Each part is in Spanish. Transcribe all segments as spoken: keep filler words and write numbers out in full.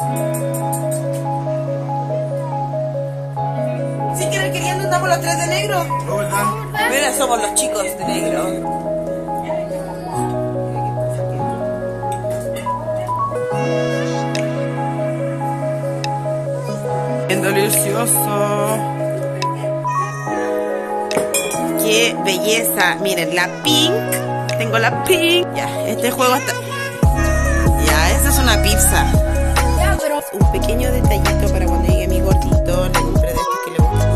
Sin querer queriendo andamos los tres de negro. ¿No, verdad? Mira, somos los chicos de negro. Bien delicioso. Qué belleza. Miren, la pink. Tengo la pink. Ya, este juego está... Ya, esa es una pizza. Un pequeño detallito para cuando llegue mi gordito. Le compré de estos que le gustan.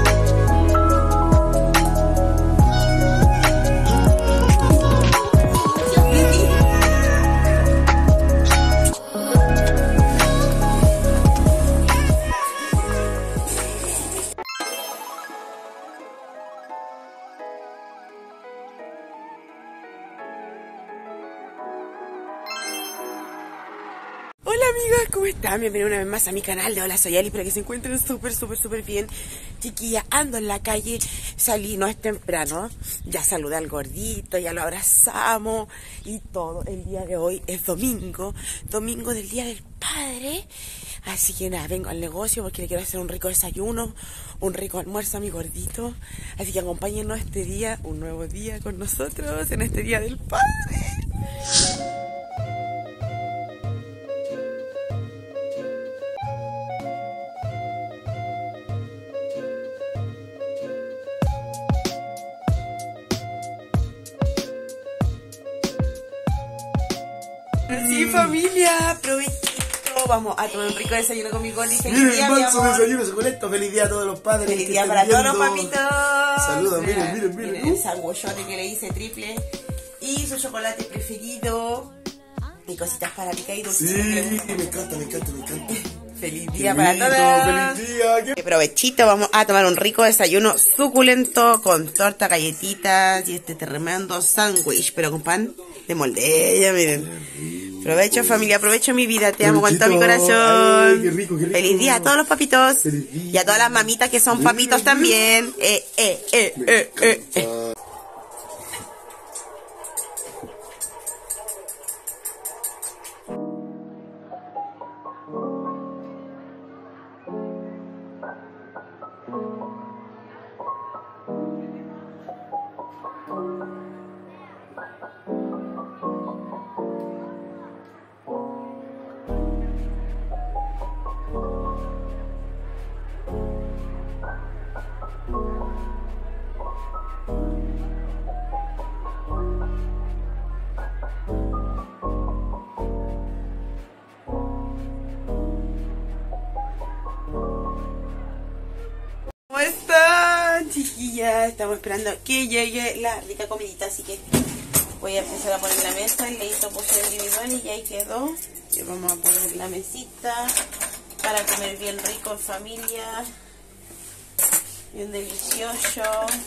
Hola amigas, ¿cómo están? Bienvenidos una vez más a mi canal de Hola Soy Ali. Espero que se encuentren súper, súper, súper bien. Chiquilla, ando en la calle, salí, no es temprano. Ya saludé al gordito, ya lo abrazamos y todo. El día de hoy es domingo, domingo del Día del Padre. Así que nada, vengo al negocio porque le quiero hacer un rico desayuno, un rico almuerzo a mi gordito. Así que acompáñennos este día, un nuevo día con nosotros en este Día del Padre. Sí, familia, provechito. Vamos a tomar un rico desayuno con mi gordito. Feliz Miren, día, mi manso amor. desayuno suculento. Feliz día a todos los padres. Feliz que día estén para todos los viendo. papitos. Saludos, miren, miren, miren. Miren el sanguchote que le hice triple. Y su chocolate preferido. Y cositas para picar y dulces. Sí, me encanta, me encanta, me encanta. Feliz Qué día rico, para todos. feliz día. Qué provechito, vamos a tomar un rico desayuno suculento con torta, galletitas y este tremendo sándwich, pero con pan de moldella, miren. Provecho familia, aprovecho mi vida, te amo con todo mi corazón. Ay, qué rico, qué rico. Feliz día a todos los papitos. Feliz día. Y a todas las mamitas que son papitos también. Eh, eh, eh, eh, eh, eh. ¿Cómo están, chiquillas? Estamos esperando que llegue la rica comidita, así que voy a empezar a poner la mesa. El leíto puse individual y ya ahí quedó. Y vamos a poner la mesita para comer bien rico en familia, bien delicioso.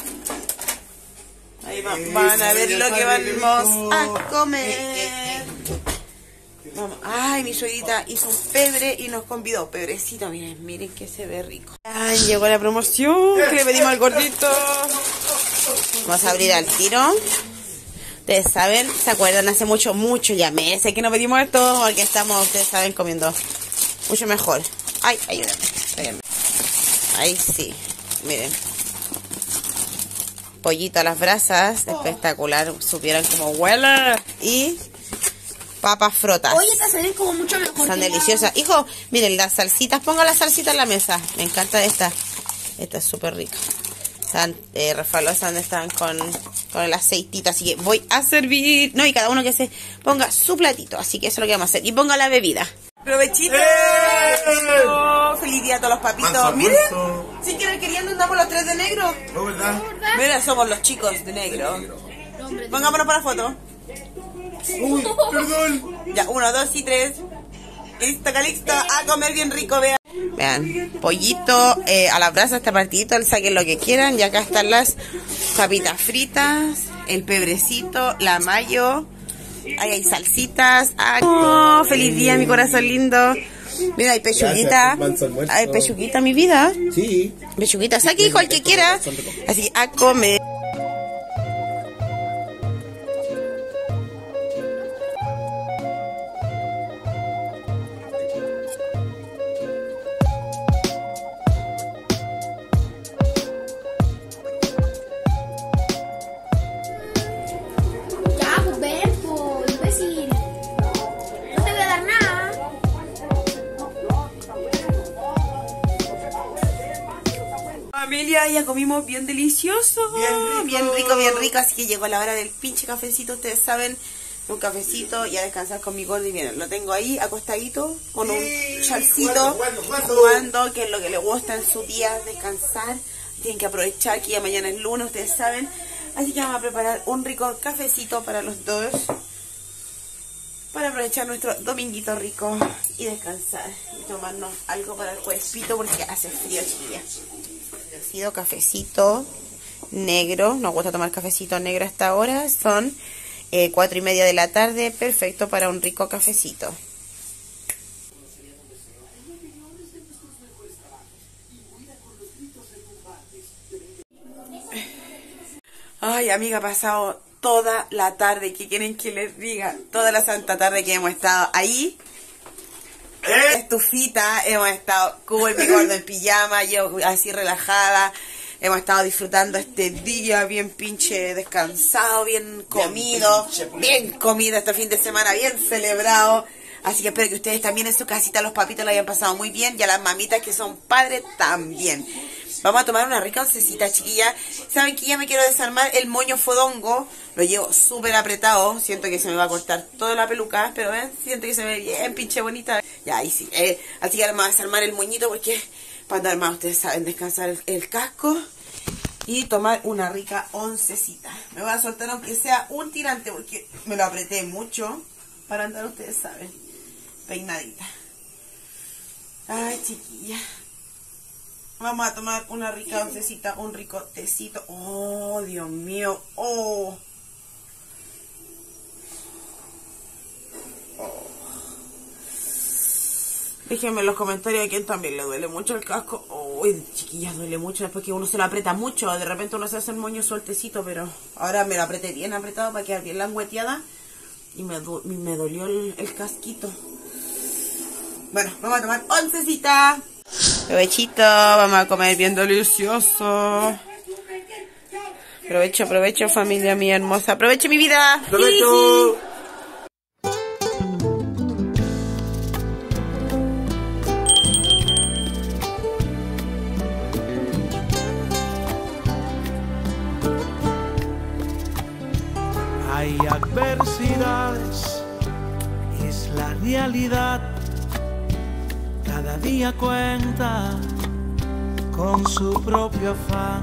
Ahí va, van a ver lo que vamos a comer. Vamos. Ay, mi suegrita hizo un pebre y nos convidó. Pebrecito, miren, miren que se ve rico. Ay, llegó la promoción que le pedimos al gordito. Vamos a abrir al tiro. Ustedes saben, ¿se acuerdan? Hace mucho, mucho ya meses que no pedimos esto porque estamos, ustedes saben, comiendo mucho mejor. Ay, ayúdame, ayúdame. Ahí sí, miren. Pollito a las brasas, espectacular. Supieran cómo huele. Y papas frotas. Oye, estas se ven como mucho mejor. Son deliciosas. Hijo, miren las salsitas. Ponga las salsitas en la mesa. Me encanta esta. Esta es súper rica. Están eh, refalosas donde están con, con el aceitito. Así que voy a servir. No, y cada uno que se ponga su platito. Así que eso es lo que vamos a hacer. Y ponga la bebida. Provechito. ¡Eh! Oh, feliz día a todos los papitos. Manso, Miren. manso. Sin querer queriendo andamos los tres de negro. ¿No, verdad? Mira, somos los chicos de negro. Pongámonos para la foto. Uy, perdón. Ya, uno, dos y tres. Listo, Calixto, a comer bien rico, vean. Vean, pollito eh, a la brasa, este partidito, saquen lo que quieran. Y acá están las papitas fritas, el pebrecito, la mayo. Ahí hay salsitas. Ay, oh, feliz día, mi corazón lindo. Mira, hay pechuguita. Gracias, Hay pechuguita, mi vida. Sí. Pechuguita, saque, hijo, el que quiera. Así que a comer. familia, ya comimos bien delicioso. Bien rico. Bien rico, bien rico. Así que llegó la hora del pinche cafecito. Ustedes saben, un cafecito y a descansar con mi gordo. Y miren, lo tengo ahí acostadito con un Sí, chalcito. jugando, jugando, Jugando, que es lo que le gusta en su día, descansar. Tienen que aprovechar que ya mañana es lunes, ustedes saben. Así que vamos a preparar un rico cafecito para los dos. Para aprovechar nuestro dominguito rico y descansar. Y tomarnos algo para el cuerpito porque hace frío, chiquillas. Ha sido cafecito negro. Nos gusta tomar cafecito negro hasta ahora. Son eh, cuatro y media de la tarde. Perfecto para un rico cafecito. Ay, amiga, ha pasado toda la tarde. ¿Qué quieren que les diga? Toda la santa tarde que hemos estado ahí. ¿Eh? Estufita, hemos estado cool, mi gordo en pijama, yo así relajada. Hemos estado disfrutando este día bien pinche descansado, bien comido, pinche, bien comido este fin de semana, bien celebrado. Así que espero que ustedes también en su casita, los papitos, lo hayan pasado muy bien. Y a las mamitas que son padres también. Vamos a tomar una rica oncecita, chiquilla. Saben que ya me quiero desarmar el moño fodongo. Lo llevo súper apretado. Siento que se me va a cortar toda la peluca. Pero ven, siento que se ve bien pinche bonita. Ya, ahí sí. Eh, así que ahora me voy a desarmar el moñito porque para andar más, ustedes saben, descansar el, el casco. Y tomar una rica oncecita. Me voy a soltar aunque sea un tirante porque me lo apreté mucho. Para andar, ustedes saben, peinadita. Ay, chiquilla. Vamos a tomar una rica oncecita, un rico tecito. Oh, Dios mío. Oh. Oh. Déjenme en los comentarios a quién también le duele mucho el casco. Uy, oh, chiquillas, duele mucho después que uno se lo aprieta mucho. De repente uno se hace el moño sueltecito, pero ahora me lo apreté bien apretado para quedar bien langueteada. Y me, do me dolió el, el casquito. Bueno, vamos a tomar oncecita. Provechito, vamos a comer bien delicioso. Provecho, provecho, familia mía hermosa. Aproveche mi vida. ¡Provecho! Hay adversidades, es la realidad. Cada día cuenta con su propio afán.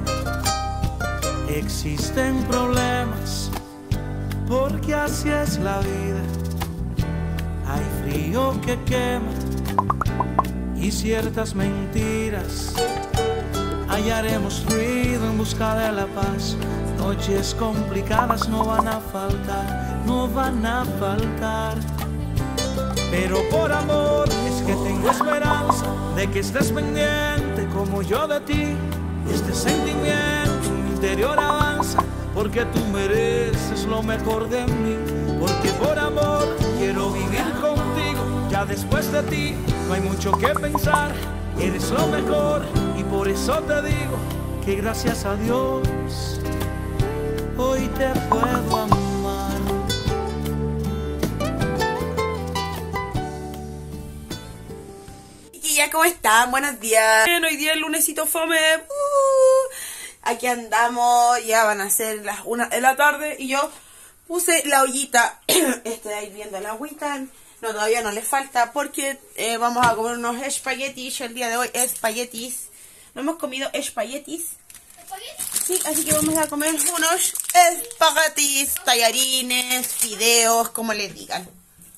Existen problemas, porque así es la vida. Hay frío que quema y ciertas mentiras. Hallaremos ruido en busca de la paz. Noches complicadas no van a faltar, no van a faltar. Pero por amor es que tengo esperanza de que estés pendiente como yo de ti. Este sentimiento en mi interior avanza porque tú mereces lo mejor de mí. Porque por amor quiero vivir contigo. Ya después de ti no hay mucho que pensar. Eres lo mejor y por eso te digo que gracias a Dios hoy te puedo amar. ¿Cómo están? Buenos días. Bien, hoy día es lunesito fome. Uh, aquí andamos. Ya van a ser las una de la tarde. Y yo puse la ollita. Estoy ahí viendo la agüita. No, todavía no le falta. Porque eh, vamos a comer unos espaguetis. El día de hoy espaguetis. No hemos comido espaguetis. Sí, así que vamos a comer unos espaguetis, tallarines, fideos, como les digan.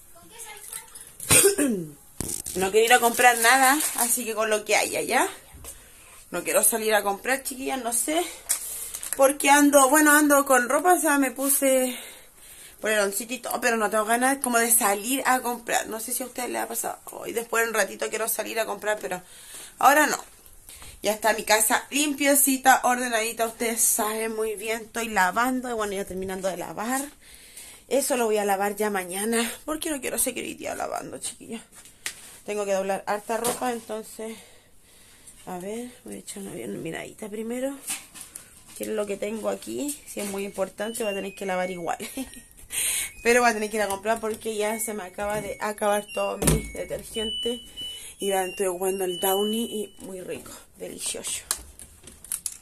No quiero ir a comprar nada, así que con lo que haya, ¿ya? No quiero salir a comprar, chiquillas, no sé. Porque ando, bueno, ando con ropa, o sea, me puse poleroncito y todo, pero no tengo ganas como de salir a comprar. No sé si a ustedes les ha pasado. Hoy después en un ratito quiero salir a comprar, pero ahora no. Ya está mi casa limpiecita, ordenadita, ustedes saben muy bien. Estoy lavando, y bueno, ya terminando de lavar. Eso lo voy a lavar ya mañana, porque no quiero seguir hoy día lavando, chiquillas. Tengo que doblar harta ropa, entonces, a ver, voy a echar una bien miradita primero. ¿Qué es lo que tengo aquí? Si es muy importante, voy a tener que lavar igual. Pero voy a tener que ir a comprar porque ya se me acaba de acabar todo mi detergente. Y ya estoy ocupando el Downy y muy rico, delicioso.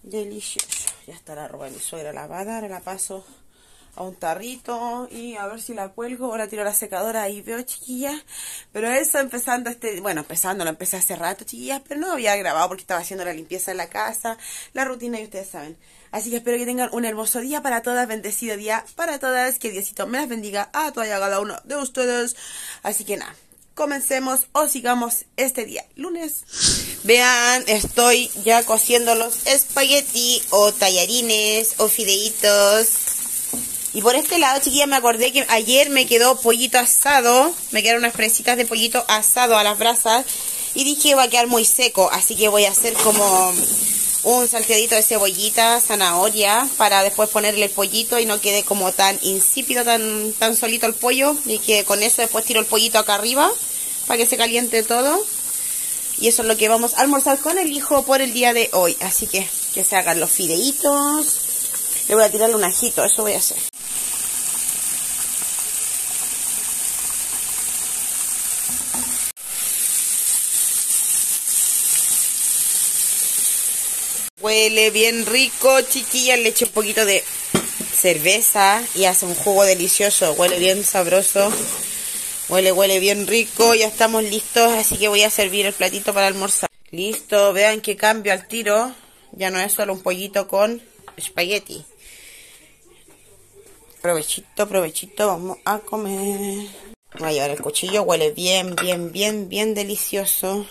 Delicioso. Ya está la ropa de mi suegra lavada. Ahora la paso a un tarrito y a ver si la cuelgo o la tiro a la secadora. Ahí veo, chiquillas. Pero eso empezando este... Bueno, empezando, lo empecé hace rato, chiquillas, pero no había grabado porque estaba haciendo la limpieza de la casa, la rutina y ustedes saben. Así que espero que tengan un hermoso día para todas, bendecido día para todas. Que Diosito me las bendiga a todas y a cada uno de ustedes. Así que nada, comencemos o sigamos este día, lunes. Vean, estoy ya cociendo los espagueti o tallarines o fideitos. Y por este lado, chiquillas, me acordé que ayer me quedó pollito asado. Me quedaron unas fresitas de pollito asado a las brasas. Y dije va a quedar muy seco, así que voy a hacer como un salteadito de cebollita, zanahoria, para después ponerle el pollito y no quede como tan insípido, tan, tan solito el pollo. Y que con eso después tiro el pollito acá arriba para que se caliente todo. Y eso es lo que vamos a almorzar con el hijo por el día de hoy. Así que que se hagan los fideitos. Le voy a tirarle un ajito, eso voy a hacer. Huele bien rico, chiquillas. Le eché un poquito de cerveza y hace un jugo delicioso. Huele bien sabroso. Huele, huele bien rico. Ya estamos listos, así que voy a servir el platito para almorzar. Listo, vean que cambio al tiro. Ya no es solo un pollito con espagueti. Provechito, provechito, vamos a comer. Voy a llevar el cuchillo. Huele bien, bien, bien, bien delicioso.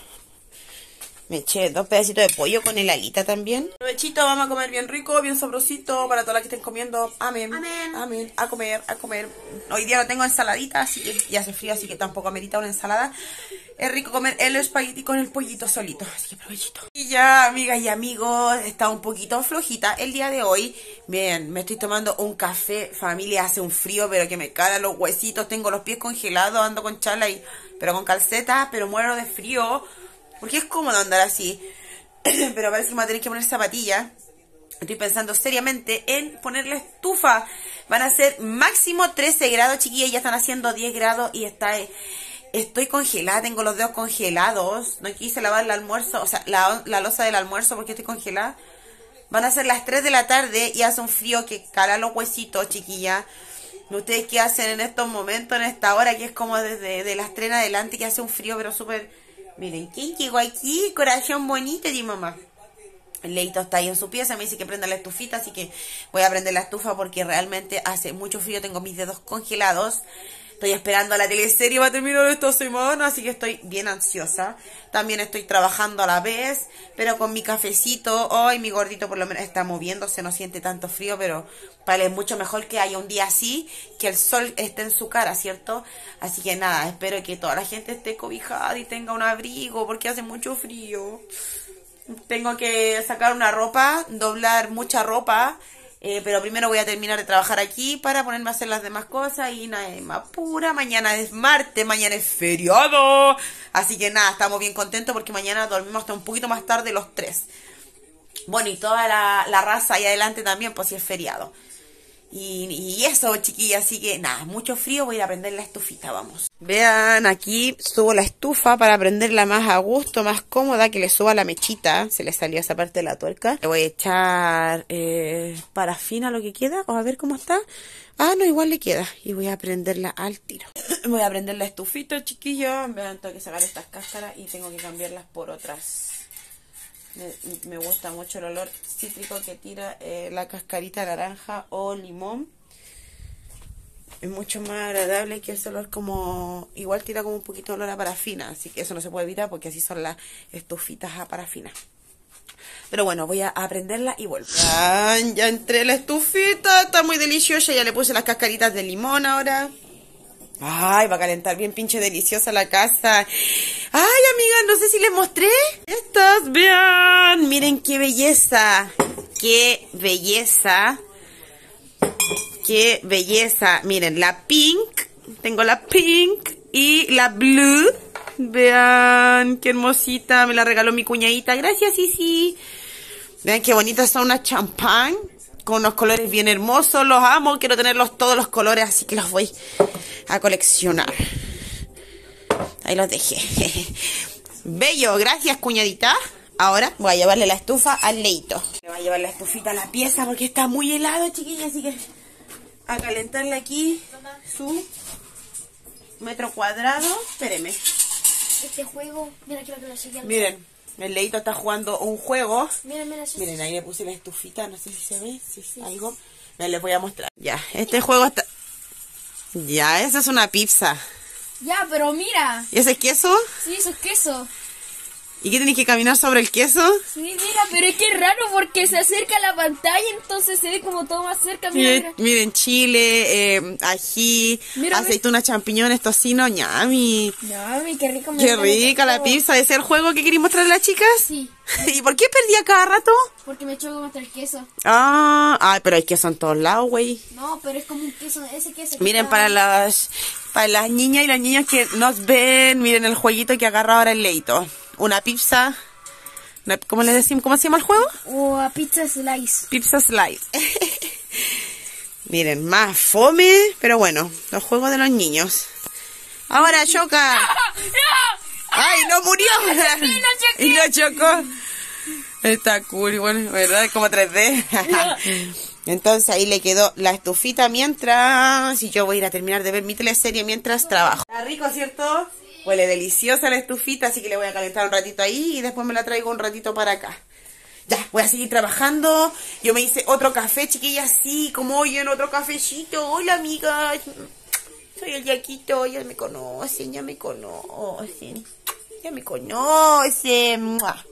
Me eché dos pedacitos de pollo con el alita también. Provechito, vamos a comer bien rico, bien sabrosito. Para todas las que estén comiendo. Amén. Amén. Amén. A comer, a comer. Hoy día no tengo ensaladita, así que ya hace frío, así que tampoco amerita una ensalada. Es rico comer el espagueti con el pollito solito. Así que provechito. Y ya, amigas y amigos, está un poquito flojita el día de hoy. Bien, me estoy tomando un café. Familia, hace un frío, pero que me calan los huesitos. Tengo los pies congelados, ando con chala y... pero con calceta, pero muero de frío. Porque es cómodo andar así. Pero parece que me voy a tener que poner zapatillas. Estoy pensando seriamente en poner la estufa. Van a ser máximo trece grados, chiquillas. Ya están haciendo diez grados y está... Estoy congelada, tengo los dedos congelados. No quise lavar el almuerzo, o sea, la, la loza del almuerzo porque estoy congelada. Van a ser las tres de la tarde y hace un frío que cala los huesitos, chiquillas. ¿Ustedes qué hacen en estos momentos, en esta hora que es como desde de las tres en adelante, que hace un frío pero súper... Miren, ¿quién llegó aquí? Corazón bonito de mamá. El Leito está ahí en su pieza, me dice que prenda la estufita, así que voy a prender la estufa porque realmente hace mucho frío, tengo mis dedos congelados. Estoy esperando a la teleserie, va a terminar esta semana, así que estoy bien ansiosa. También estoy trabajando a la vez, pero con mi cafecito. Hoy mi gordito por lo menos está moviéndose, no siente tanto frío, pero vale, es mucho mejor que haya un día así, que el sol esté en su cara, ¿cierto? Así que nada, espero que toda la gente esté cobijada y tenga un abrigo, porque hace mucho frío. Tengo que sacar una ropa, doblar mucha ropa. Eh, pero primero voy a terminar de trabajar aquí para ponerme a hacer las demás cosas. Y nada, es más pura. Mañana es martes, mañana es feriado. Así que nada, estamos bien contentos porque mañana dormimos hasta un poquito más tarde los tres. Bueno, y toda la, la raza ahí adelante también, pues si es feriado. Y, y eso, chiquillas, así que nada, mucho frío, voy a ir a prender la estufita, vamos. Vean, aquí subo la estufa para prenderla más a gusto, más cómoda, que le suba la mechita. Se le salió esa parte de la tuerca. Le voy a echar eh, parafina lo que queda, o a ver cómo está. Ah, no, igual le queda. Y voy a prenderla al tiro. Voy a prender la estufita, chiquillos. Vean, tengo que sacar estas cáscaras y tengo que cambiarlas por otras. Me, me gusta mucho el olor cítrico que tira eh, la cascarita naranja o limón. Es mucho más agradable que ese olor como... Igual tira como un poquito de olor a parafina. Así que eso no se puede evitar porque así son las estufitas a parafina. Pero bueno, voy a, a prenderla y vuelvo. Ya, ya entré la estufita. Está muy deliciosa. Ya le puse las cascaritas de limón ahora. Ay, va a calentar bien pinche deliciosa la casa. Ay, amigas, no sé si les mostré. Estas, vean. Miren qué belleza. Qué belleza. Qué belleza. Miren, la pink. Tengo la pink y la blue. Vean, qué hermosita. Me la regaló mi cuñadita. Gracias, Sisi. Vean qué bonitas son unas champán. Con unos colores bien hermosos. Los amo. Quiero tenerlos todos los colores. Así que los voy a coleccionar. Ahí los dejé. Bello. Gracias, cuñadita. Ahora voy a llevarle la estufa al Leito. Le voy a llevar la estufita a la pieza porque está muy helado, chiquilla, así que a calentarle aquí su metro cuadrado. Espéreme. Este juego, mira que lo que lo sigue. Miren, el Leito está jugando un juego. Mira, mira, sí, Miren, sí. ahí le puse la estufita, no sé si se ve, si sí, algo. Me les voy a mostrar. Ya, este juego está... Ya, esa es una pizza. Ya, pero mira. ¿Y ese es queso? Sí, eso es queso. ¿Y qué tenés que caminar sobre el queso? Sí, mira, pero es que es raro porque se acerca a la pantalla, entonces se ve como todo más cerca. Mira, Miren, mira. miren, chile, eh, ají, Mira, aceitunas, champiñones, tocino, ñami. Mami, qué rico. me Qué encanta rica este la juego. pizza. ¿Ese es el juego que queréis mostrarle a las chicas? Sí, ¿Y por qué perdía cada rato? porque me choco contra el queso. Ah, ay, pero hay queso en todos lados, güey. No, pero es como un queso, ese queso. que Miren, está- para las para las niñas y los niños que nos ven, miren el jueguito que agarra ahora el Leito. Una pizza. una- ¿Cómo le decimos? ¿Cómo se llama el juego? O a pizza slice. Pizza Slide. Miren, más fome, pero bueno, los juegos de los niños. Ahora choca. ¡Ay, no murió! Y no chocó. Está cool, igual, ¿verdad? Como tres D. Entonces ahí le quedó la estufita mientras... Y yo voy a ir a terminar de ver mi teleserie mientras trabajo. Está rico, ¿cierto? Huele deliciosa la estufita, así que le voy a calentar un ratito ahí y después me la traigo un ratito para acá. Ya, voy a seguir trabajando. Yo me hice otro café, chiquillas, así como hoy en otro cafecito. Hola, amigas. Soy el Yaquito, ya me conocen, ya me conocen. Ya me conocen. ¡Mua!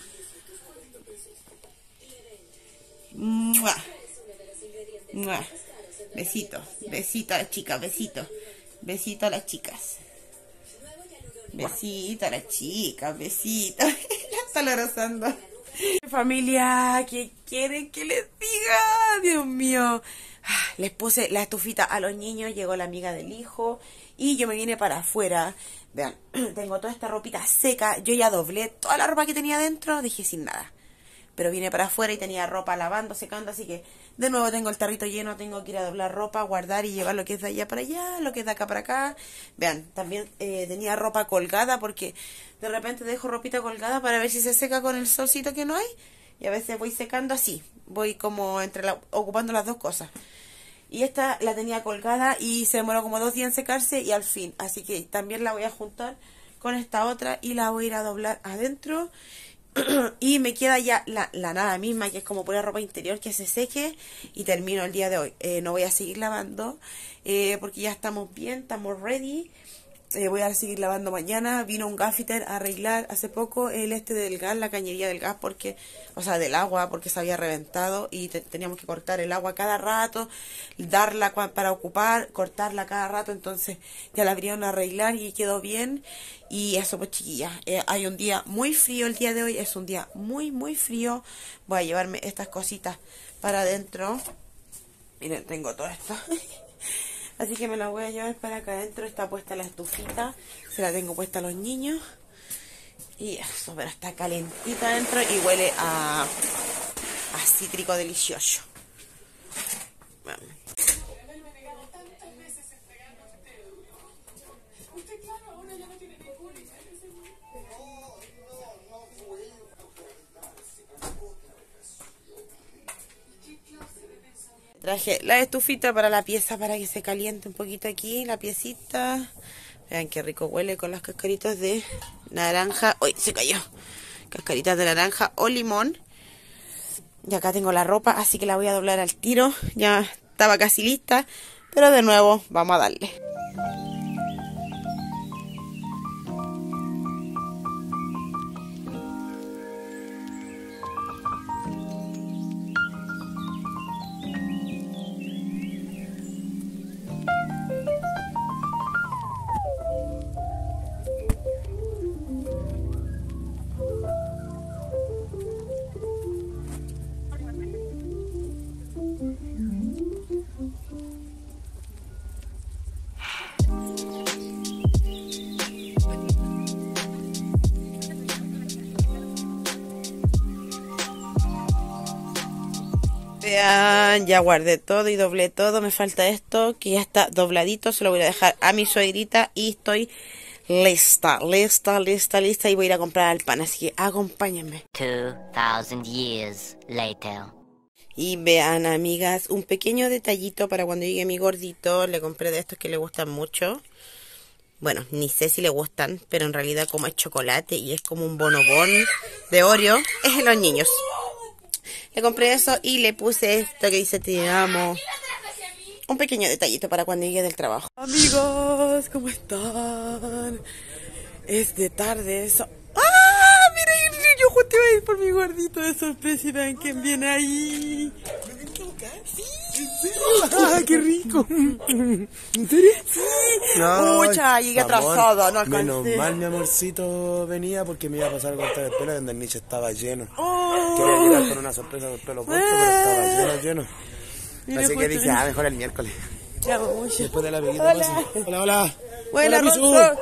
¡Mua! ¡Mua! Besito, besito a las chicas, besito. Besito a las chicas. Besito a las chicas, besito. La está abrazando. Familia, ¿qué quieren que les diga? Dios mío. Ah, les puse la estufita a los niños, llegó la amiga del hijo y yo me vine para afuera. Vean, tengo toda esta ropita seca. Yo ya doblé toda la ropa que tenía dentro, dejé sin nada. Pero vine para afuera y tenía ropa lavando, secando, así que de nuevo tengo el tarrito lleno, tengo que ir a doblar ropa, guardar y llevar lo que es de allá para allá, lo que es de acá para acá. Vean, también eh, tenía ropa colgada porque de repente dejo ropita colgada para ver si se seca con el solcito que no hay. Y a veces voy secando así, voy como entre la, ocupando las dos cosas. Y esta la tenía colgada y se demoró como dos días en secarse y al fin. Así que también la voy a juntar con esta otra y la voy a ir a doblar adentro. Y me queda ya la, la nada misma, que es como pura ropa interior que se seque y termino el día de hoy. Eh, no voy a seguir lavando eh, porque ya estamos bien, estamos ready. Eh, voy a seguir lavando mañana. Vino un gaffiter a arreglar hace poco el este del gas, la cañería del gas, porque, o sea, del agua, porque se había reventado y te, teníamos que cortar el agua cada rato, darla cua- para ocupar, cortarla cada rato. Entonces ya la vinieron a arreglar y quedó bien. Y eso, pues, chiquillas, eh, hay un día muy frío el día de hoy, es un día muy, muy frío. Voy a llevarme estas cositas para adentro. Miren, tengo todo esto. Así que me la voy a llevar para acá adentro. Está puesta la estufita. Se la tengo puesta a los niños. Y eso, pero está calentita adentro y huele a, a cítrico delicioso. Bueno. Traje la estufita para la pieza para que se caliente un poquito aquí, la piecita. Vean qué rico huele con las cascaritas de naranja. ¡Uy, se cayó! Cascaritas de naranja o limón. Y acá tengo la ropa, así que la voy a doblar al tiro. Ya estaba casi lista, pero de nuevo vamos a darle. Vean, ya guardé todo y doblé todo. Me falta esto, que ya está dobladito. Se lo voy a dejar a mi suegrita y estoy lista, lista, lista, lista y voy a ir a comprar el pan, así que acompáñenme. Two thousand years later. Y vean, amigas, un pequeño detallito para cuando llegue mi gordito. Le compré de estos que le gustan mucho. Bueno, ni sé si le gustan, pero en realidad como es chocolate y es como un bonobón de Oreo, es de los niños. Le compré eso y le puse esto que dice te amo. Un pequeño detallito para cuando llegue del trabajo. Amigos, ¿cómo están? Es de tarde eso. ¡Ah! Miren, yo justo iba a ir por mi gordito de sorpresa y vean quién viene ahí. ¿Me ven que buscar? Sí. ¡Ah, qué rico! ¿En serio? Sí. Pucha, llegué atrasada, no alcancé. Menos mal mi amorcito venía porque me iba a pasar a cortar el pelo donde el nicho estaba lleno. Oh. Quería llegar con una sorpresa con el pelo corto, pero estaba lleno, lleno. Mira, Así que justo dije, bien. ah, mejor el miércoles. Te amo mucho. Después de la amiguita. Hola. Hola, hola. Buena, Hola, Rosso.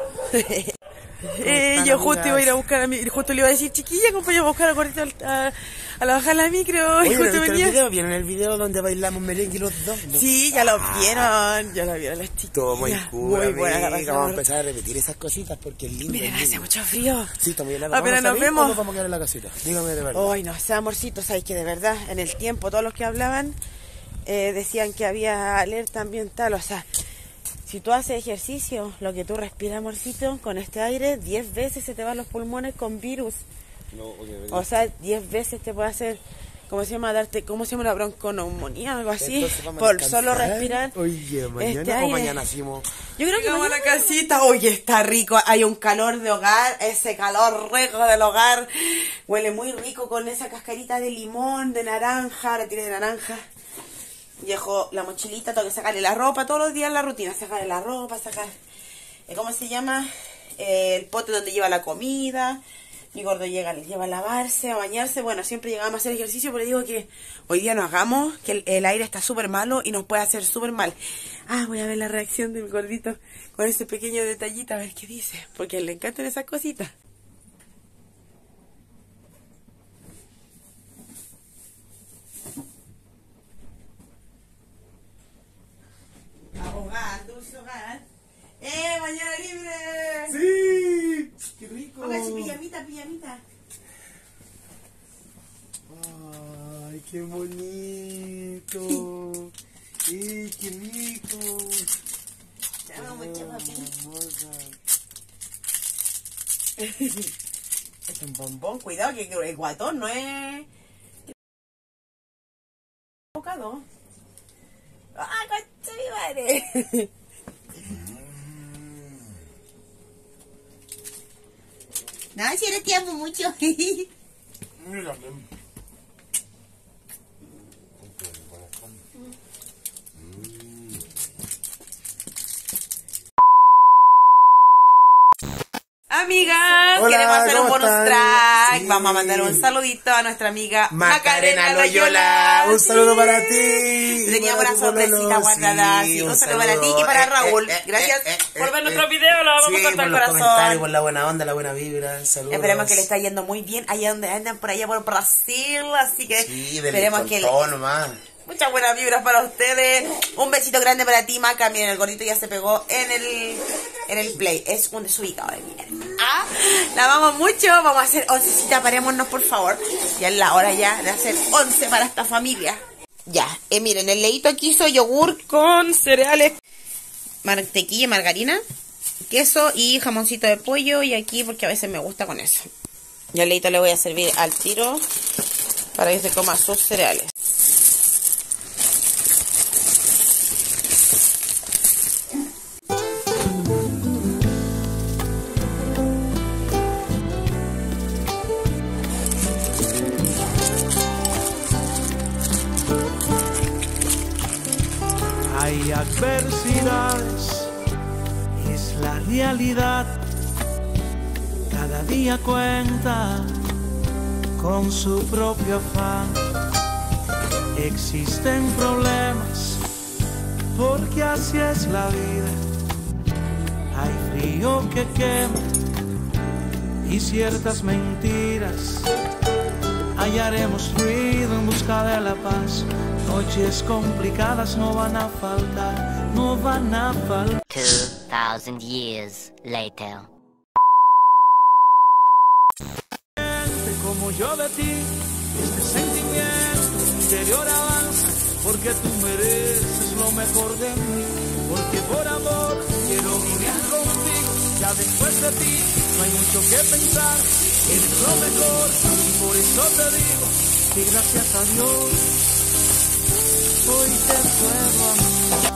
Eh, están, yo justo amigas? iba a ir a buscar a mi, justo le iba a decir, chiquilla, acompáñame a buscar a gordito al- a, a la bajar la micro. Oye, y ¿no justo viste el venía. video? ¿Vieron el video donde bailamos merengue los dos? ¿No? Sí, ya lo vieron, ya lo vieron las chicas. Todo muy cool, muy buena la amiga. razón. Vamos a empezar a repetir esas cositas porque es lindo. Miren, es hace lindo. mucho frío. Sí, está muy helado. Apenas ¿Vamos a nos salir vemos. o nos vamos a quedar en la casita? Dígame de verdad. Ay, no sé, amorcito, sabes que de verdad, en el tiempo, todos los que hablaban eh, decían que había alerta ambiental, o sea, si tú haces ejercicio, lo que tú respiras, amorcito, con este aire, diez veces se te van los pulmones con virus. No, okay, O sea, diez veces te puede hacer, ¿cómo se llama? Darte, ¿cómo se llama? Una bronconeumonía, algo así, Entonces vamos a por descansar. solo respirar. Oye, mañana este o aire. mañana hacemos. Yo creo que vamos a la casita. Oye, está rico. Hay un calor de hogar. Ese calor rico del hogar. Huele muy rico con esa cascarita de limón, de naranja. Ahora tiene de naranja. Dejo la mochilita. Tengo que sacarle la ropa. Todos los días la rutina. Sacarle la ropa, sacar... eh, ¿Cómo se llama? Eh, el pote donde lleva la comida. Mi gordo llega, le lleva a lavarse, a bañarse. Bueno, siempre llegamos a hacer ejercicio, pero digo que hoy día no hagamos, que el, el aire está súper malo y nos puede hacer súper mal. Ah, voy a ver la reacción del gordito con ese pequeño detallito, a ver qué dice, porque a él le encantan esas cositas. Ahogar, dulce hogar. ¡Eh, mañana libre! ¡Sí! ¡Qué rico! Póngase pijamita, pijamita. ¡Ay, qué bonito! ¡Ay, qué rico! Te amo mucho, papi. Es un bombón, cuidado que el guatón no es... Bocado. ¡Ah, concha mi madre! No, si ahora te amo mucho. Mira, Amigas, Hola, queremos hacer un ¿cómo bonus están? track. Sí. Vamos a mandar un saludito a nuestra amiga Macarena Macarena Loyola, un Sí. saludo para ti. Teníamos Para una tu sorpresita pololo, guardada. sí, Sí, un saludo para ti y para Eh, Raúl. eh, eh, Gracias eh, eh, por ver eh, nuestros eh. videos. Lo vamos Sí, a contar por el los corazón. comentarios, por la buena onda, la buena vibra. Saludos. Esperemos que le está yendo muy bien allá donde andan, por allá por Brasil. Así que Sí, del esperemos que le... todo nomás. Muchas buenas vibras para ustedes. Un besito grande para ti, Maca. Miren, el gordito ya se pegó en el en el play. Es un desubicado de mierda. Ah, la amamos mucho. Vamos a hacer oncecita. Parémonos, por favor. Ya es la hora ya de hacer once para esta familia. Ya, eh, miren, el leíto aquí hizo yogur con cereales, mantequilla, margarina, queso y jamoncito de pollo. Y aquí, porque a veces me gusta con eso. Ya el leíto le voy a servir al tiro para que se coma sus cereales. Hay adversidades, es la realidad. Cada día cuenta con su propio afán. Existen problemas, porque así es la vida. Hay frío que quema y ciertas mentiras hallaremos ruido en busca de la paz. Noches complicadas no van a faltar, no van a faltar. Two thousand years later. Como yo de ti, este sentimiento interior avanza, porque tú mereces lo mejor de mí, porque por amor quiero vivir contigo. Ya después de ti no hay mucho que pensar, eres lo mejor y por eso te digo que gracias a Dios hoy te puedo amar.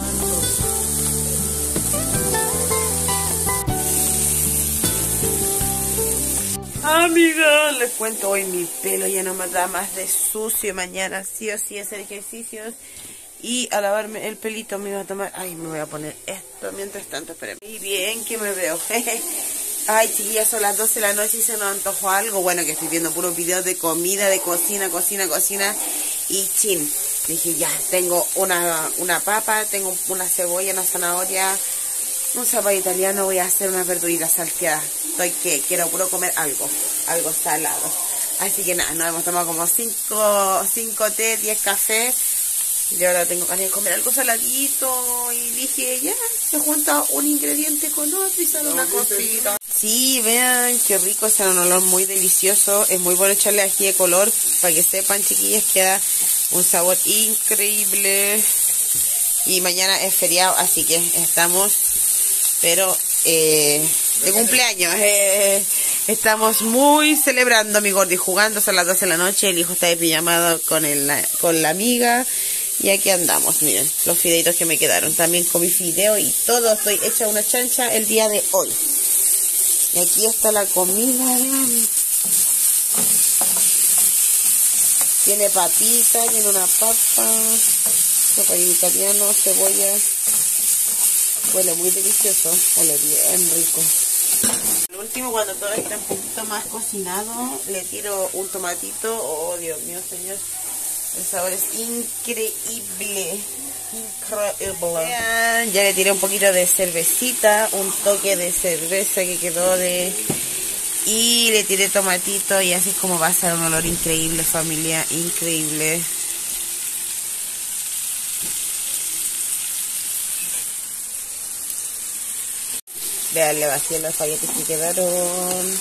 Amigos, les cuento, hoy mi pelo ya no me da más de sucio. Mañana sí o sí hacer ejercicios y a lavarme el pelito me iba a tomar. Ay, me voy a poner esto mientras tanto, esperen. Y bien que me veo. Ay, chiquillas, son las doce de la noche y se nos antojó algo. Bueno, que estoy viendo puros videos de comida, de cocina, cocina, cocina. Y chin, dije ya, tengo una, una papa, tengo una cebolla, una zanahoria, un zapallo italiano, voy a hacer unas verduritas salteadas. Estoy que quiero puro comer algo, algo salado. Así que nada, nos hemos tomado como cinco té, diez cafés. Y ahora tengo ganas de comer algo saladito. Y dije, ya, se junta un ingrediente con otro y sale una cosita. Sí, vean qué rico, es un olor muy delicioso. Es muy bueno echarle ají de color, para que sepan, chiquillas, queda un sabor increíble. Y mañana es feriado, así que estamos, pero eh, de cumpleaños. Eh, estamos muy celebrando, mi gordi, jugando. Son las doce de la noche, el hijo está de pijamado con, el, con la amiga. Y aquí andamos, miren, los fideitos que me quedaron. También comí fideo y todo, estoy hecha una chancha el día de hoy. Y aquí está la comida, vean. Tiene papita, tiene una papa, zapallo italiano, cebolla. Huele muy delicioso, huele bien rico. Lo último, cuando todo está un poquito más cocinado, le tiro un tomatito. Oh, Dios mío, señor. El sabor es increíble. Increíble. Vean, ya le tiré un poquito de cervecita, un toque de cerveza que quedó de... Y le tiré tomatito y así es como va a ser un olor increíble, familia, increíble. Vean, le vacié los espaguetis que quedaron.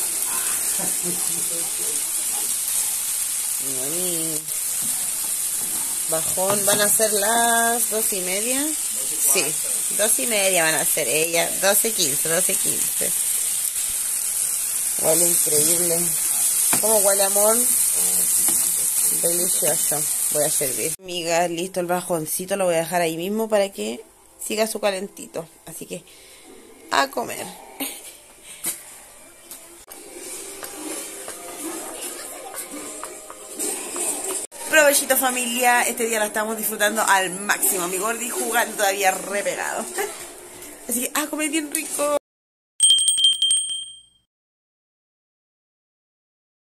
Mami. Bajón, van a ser las dos y media. Sí, dos y media van a ser ella. Doce quince, doce quince. Huele increíble. ¿Cómo huele, amor? Delicioso. Voy a servir. Amigas, listo el bajoncito. Lo voy a dejar ahí mismo para que siga su calentito. Así que a comer. Provechito, familia, este día la estamos disfrutando al máximo. Mi gordi jugando todavía re pegado. Así que a comer bien rico.